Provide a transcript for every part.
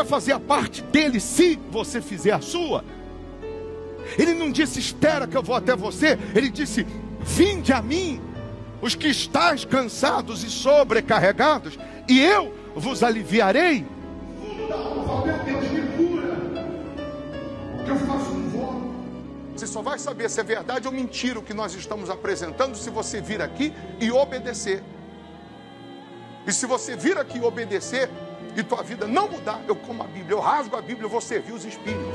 fazer a parte dele se você fizer a sua. Ele não disse, espera que eu vou até você. Ele disse, vinde a mim, os que estáis cansados e sobrecarregados, e eu vos aliviarei. Meu Deus, me cura, que eu faço um voto. Você só vai saber se é verdade ou mentira o que nós estamos apresentando se você vir aqui e obedecer. E se você vir aqui e obedecer e tua vida não mudar, eu como a Bíblia, eu rasgo a Bíblia, eu vou servir os Espíritos.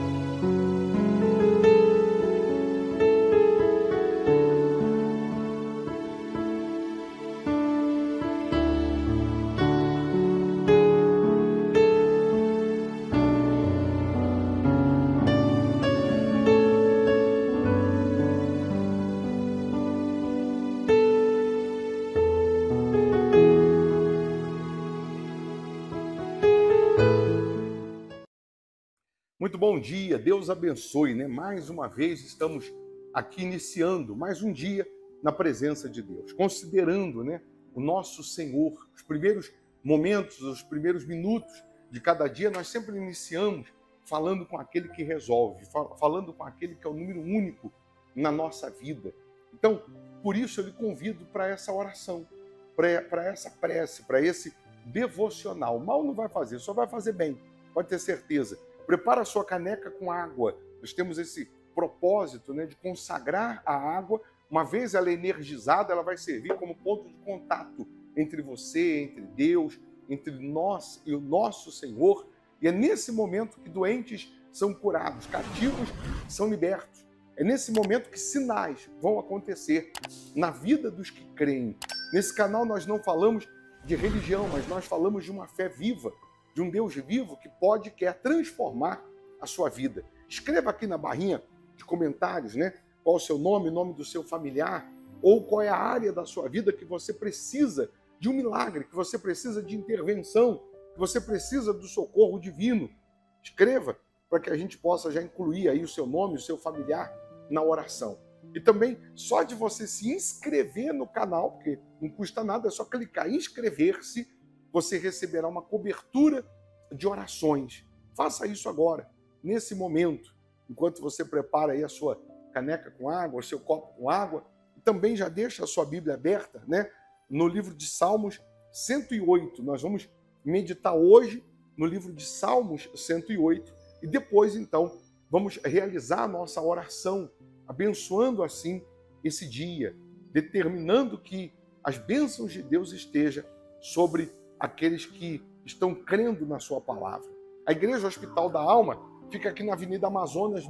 Muito bom dia, Deus abençoe, né? Mais uma vez estamos aqui iniciando mais um dia na presença de Deus, considerando, né, o nosso Senhor. Os primeiros momentos, os primeiros minutos de cada dia, nós sempre iniciamos falando com aquele que resolve, falando com aquele que é o número único na nossa vida. Então, por isso eu lhe convido para essa oração, para essa prece, para esse devocional. Mal não vai fazer, só vai fazer bem, pode ter certeza. Prepara a sua caneca com água. Nós temos esse propósito, né, de consagrar a água. Uma vez ela é energizada, ela vai servir como ponto de contato entre você, entre Deus, entre nós e o nosso Senhor. E é nesse momento que doentes são curados, cativos são libertos. É nesse momento que sinais vão acontecer na vida dos que creem. Nesse canal nós não falamos de religião, mas nós falamos de uma fé viva, de um Deus vivo que pode e quer transformar a sua vida. Escreva aqui na barrinha de comentários, né, qual é o seu nome, o nome do seu familiar, ou qual é a área da sua vida que você precisa de um milagre, que você precisa de intervenção, que você precisa do socorro divino. Escreva para que a gente possa já incluir aí o seu nome, o seu familiar na oração. E também, só de você se inscrever no canal, porque não custa nada, é só clicar em inscrever-se, você receberá uma cobertura de orações. Faça isso agora, nesse momento, enquanto você prepara aí a sua caneca com água, o seu copo com água. E também já deixa a sua Bíblia aberta, né, no livro de Salmos 108. Nós vamos meditar hoje no livro de Salmos 108 e depois, então, vamos realizar a nossa oração, abençoando assim esse dia, determinando que as bênçãos de Deus estejam sobre aqueles que estão crendo na sua palavra. A Igreja Hospital da Alma fica aqui na Avenida Amazonas,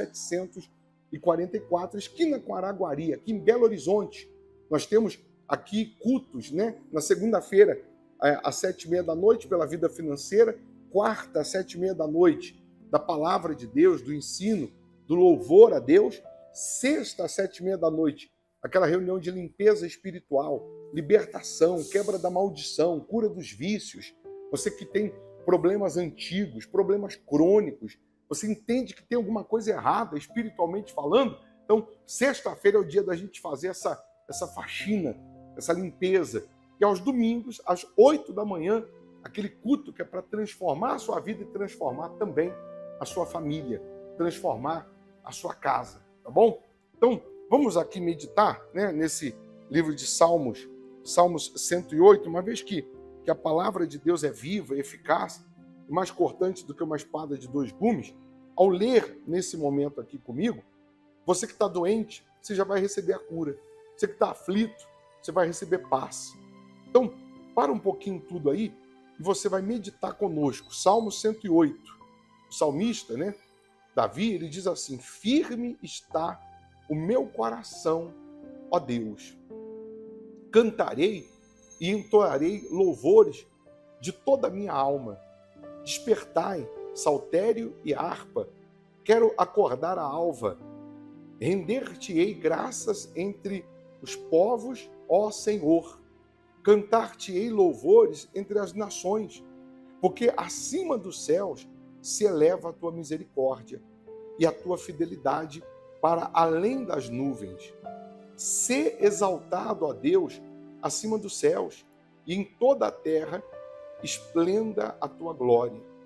1744, esquina com Araguari, aqui em Belo Horizonte. Nós temos aqui cultos, né? Na segunda-feira, às 7h30 da noite, pela Vida Financeira, quarta, às 7h30 da noite, da Palavra de Deus, do ensino, do louvor a Deus, sexta, às 7h30 da noite, aquela reunião de limpeza espiritual, libertação, quebra da maldição, cura dos vícios. Você que tem problemas antigos, problemas crônicos, você entende que tem alguma coisa errada espiritualmente falando, então sexta-feira é o dia da gente fazer essa faxina, essa limpeza. E aos domingos, às 8 da manhã, aquele culto que é para transformar a sua vida e transformar também a sua família, transformar a sua casa, tá bom? Então, vamos aqui meditar, né, nesse livro de Salmos 108, uma vez que a palavra de Deus é viva, eficaz, e mais cortante do que uma espada de 2 gumes. Ao ler nesse momento aqui comigo, você que está doente, você já vai receber a cura. Você que está aflito, você vai receber paz. Então, para um pouquinho tudo aí e você vai meditar conosco. Salmo 108. O salmista, né, Davi, ele diz assim: firme está o meu coração, ó Deus. Cantarei e entoarei louvores de toda a minha alma. Despertai, saltério e harpa. Quero acordar a alva. Render-te-ei graças entre os povos, ó Senhor. Cantar-te-ei louvores entre as nações, porque acima dos céus se eleva a tua misericórdia e a tua fidelidade para além das nuvens. Sê exaltado, ó Deus, acima dos céus, e em toda a terra esplenda a tua glória.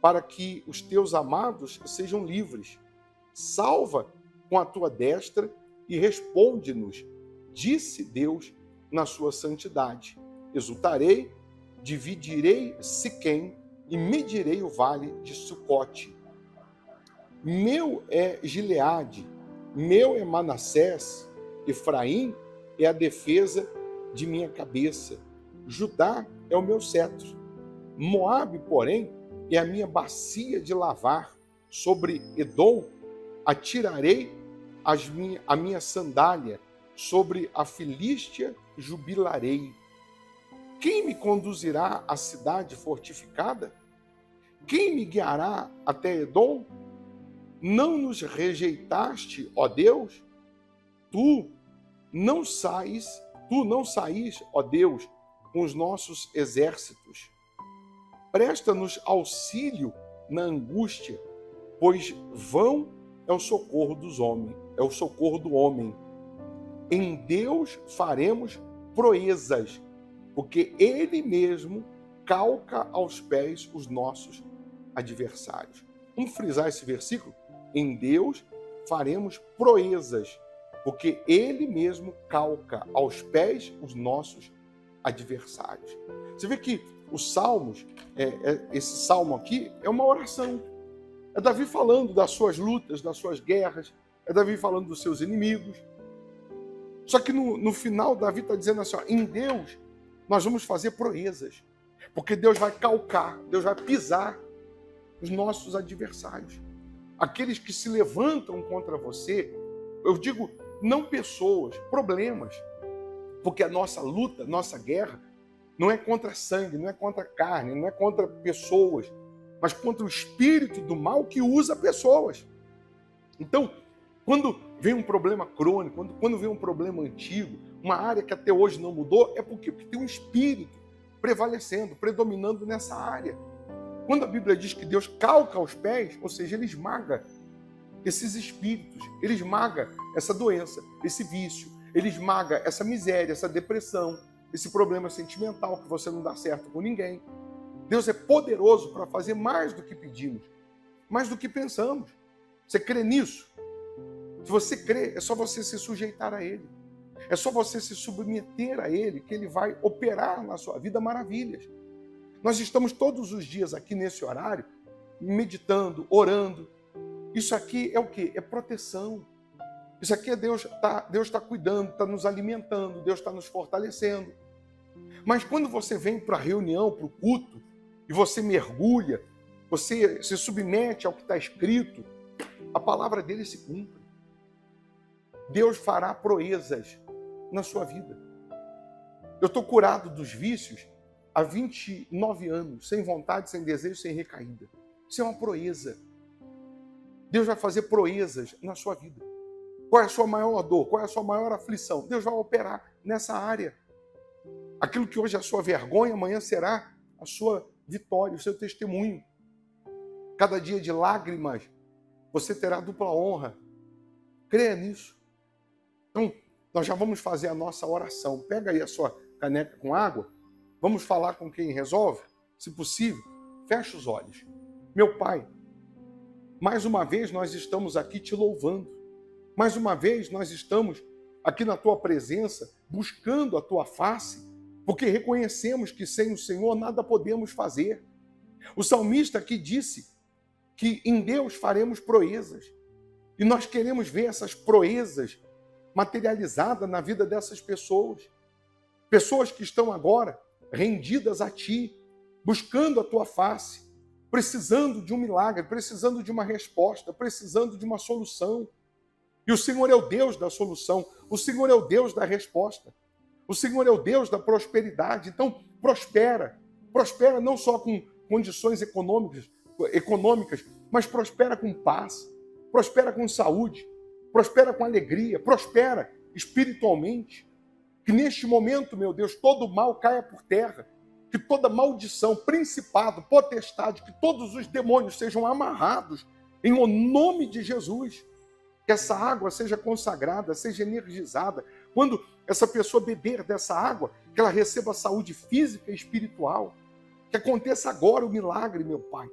para que os teus amados sejam livres. Salva com a tua destra e responde-nos, disse Deus na sua santidade. Exultarei, dividirei Siquém e medirei o vale de Sucote. Meu é Gileade, meu é Manassés, Efraim é a defesa de minha cabeça, Judá é o meu cetro. Moabe, porém, é a minha bacia de lavar. Sobre Edom atirarei a minha sandália, sobre a Filístia jubilarei. Quem me conduzirá à cidade fortificada? Quem me guiará até Edom? Não nos rejeitaste, ó Deus? Tu não sais, ó Deus, com os nossos exércitos. Presta-nos auxílio na angústia, pois vão é o socorro dos homens, é o socorro do homem. Em Deus faremos proezas, porque Ele mesmo calca aos pés os nossos adversários. Vamos frisar esse versículo? Em Deus faremos proezas, porque Ele mesmo calca aos pés os nossos adversários. Você vê que os salmos, esse salmo aqui é uma oração. É Davi falando das suas lutas, das suas guerras, é Davi falando dos seus inimigos. Só que no final, Davi está dizendo assim, ó, em Deus nós vamos fazer proezas, porque Deus vai calcar, Deus vai pisar os nossos adversários. Aqueles que se levantam contra você, eu digo, não pessoas, problemas, porque a nossa luta, nossa guerra, não é contra sangue, não é contra carne, não é contra pessoas, mas contra o espírito do mal que usa pessoas. Então, quando vem um problema crônico, quando vem um problema antigo, uma área que até hoje não mudou, é por quê? Porque tem um espírito prevalecendo, predominando nessa área. Quando a Bíblia diz que Deus calca aos pés, ou seja, Ele esmaga esses espíritos, Ele esmaga essa doença, esse vício, Ele esmaga essa miséria, essa depressão, esse problema sentimental que você não dá certo com ninguém. Deus é poderoso para fazer mais do que pedimos, mais do que pensamos. Você crê nisso? Se você crê, é só você se sujeitar a Ele. É só você se submeter a Ele, que Ele vai operar na sua vida maravilhas. Nós estamos todos os dias aqui nesse horário, meditando, orando. Isso aqui é o quê? É proteção. Isso aqui é Deus está cuidando, está nos alimentando, Deus está nos fortalecendo. Mas quando você vem para a reunião, para o culto, e você mergulha, você se submete ao que está escrito, a palavra dele se cumpre. Deus fará proezas na sua vida. Eu estou curado dos vícios há 29 anos, sem vontade, sem desejo, sem recaída. Isso é uma proeza. Deus vai fazer proezas na sua vida. Qual é a sua maior dor? Qual é a sua maior aflição? Deus vai operar nessa área. Aquilo que hoje é a sua vergonha, amanhã será a sua vitória, o seu testemunho. Cada dia de lágrimas, você terá dupla honra. Creia nisso. Então, nós já vamos fazer a nossa oração. Pega aí a sua caneca com água. Vamos falar com quem resolve? Se possível, feche os olhos. Meu Pai, mais uma vez nós estamos aqui te louvando. Mais uma vez nós estamos aqui na tua presença, buscando a tua face, porque reconhecemos que sem o Senhor nada podemos fazer. O salmista aqui disse que em Deus faremos proezas. E nós queremos ver essas proezas materializadas na vida dessas pessoas. Pessoas que estão agora rendidas a Ti, buscando a Tua face, precisando de um milagre, precisando de uma resposta, precisando de uma solução. E o Senhor é o Deus da solução, o Senhor é o Deus da resposta, o Senhor é o Deus da prosperidade. Então, prospera não só com condições econômicas, mas prospera com paz, prospera com saúde, prospera com alegria, prospera espiritualmente. Que neste momento, meu Deus, todo mal caia por terra, que toda maldição, principado, potestade, que todos os demônios sejam amarrados em o nome de Jesus. Que essa água seja consagrada, seja energizada. Quando essa pessoa beber dessa água, que ela receba saúde física e espiritual. Que aconteça agora o milagre, meu Pai.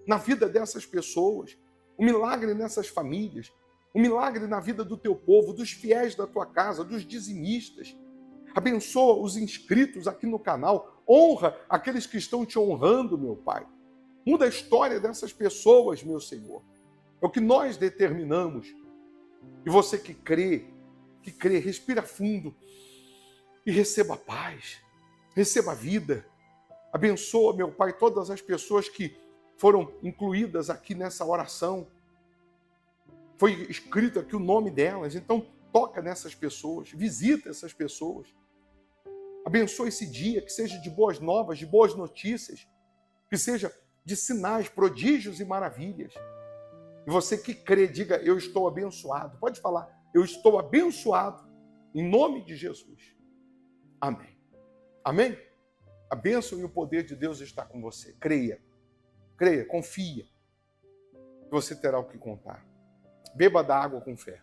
na vida dessas pessoas, um milagre nessas famílias, um milagre na vida do teu povo, dos fiéis da tua casa, dos dizimistas. Abençoa os inscritos aqui no canal, honra aqueles que estão te honrando, meu Pai. Muda a história dessas pessoas, meu Senhor. É o que nós determinamos. E você que crê, respira fundo e receba paz, receba vida. Abençoa, meu Pai, todas as pessoas que foram incluídas aqui nessa oração. Foi escrito aqui o nome delas, então toca nessas pessoas, visita essas pessoas. Abençoa esse dia, que seja de boas novas, de boas notícias, que seja de sinais, prodígios e maravilhas. E você que crê, diga, eu estou abençoado. Pode falar, eu estou abençoado, em nome de Jesus. Amém. Amém? A bênção e o poder de Deus está com você. Creia, confia. Você terá o que contar. Beba da água com fé.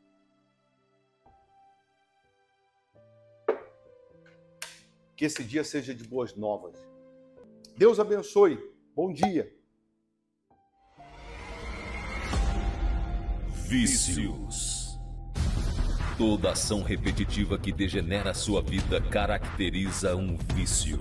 Que esse dia seja de boas novas. Deus abençoe. Bom dia. Vícios. Toda ação repetitiva que degenera sua vida caracteriza um vício.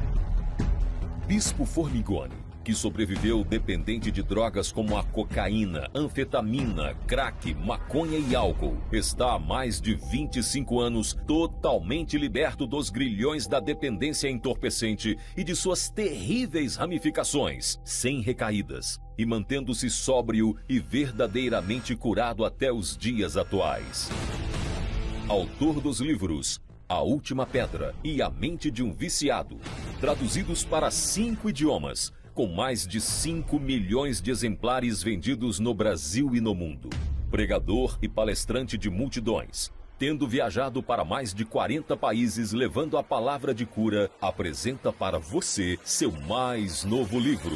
Bispo Formigoni, que sobreviveu dependente de drogas como a cocaína, anfetamina, crack, maconha e álcool, está há mais de 25 anos totalmente liberto dos grilhões da dependência entorpecente e de suas terríveis ramificações, sem recaídas, e mantendo-se sóbrio e verdadeiramente curado até os dias atuais. Autor dos livros A Última Pedra e A Mente de um Viciado, traduzidos para 5 idiomas, com mais de 5 milhões de exemplares vendidos no Brasil e no mundo. Pregador e palestrante de multidões, tendo viajado para mais de 40 países levando a palavra de cura, apresenta para você seu mais novo livro.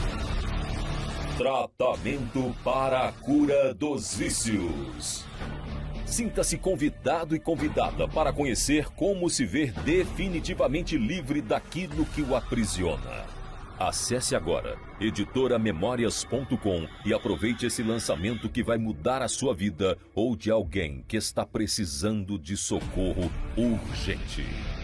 Tratamento para a cura dos vícios. Sinta-se convidado e convidada para conhecer como se ver definitivamente livre daquilo que o aprisiona. Acesse agora editoramemorias.com e aproveite esse lançamento que vai mudar a sua vida ou de alguém que está precisando de socorro urgente.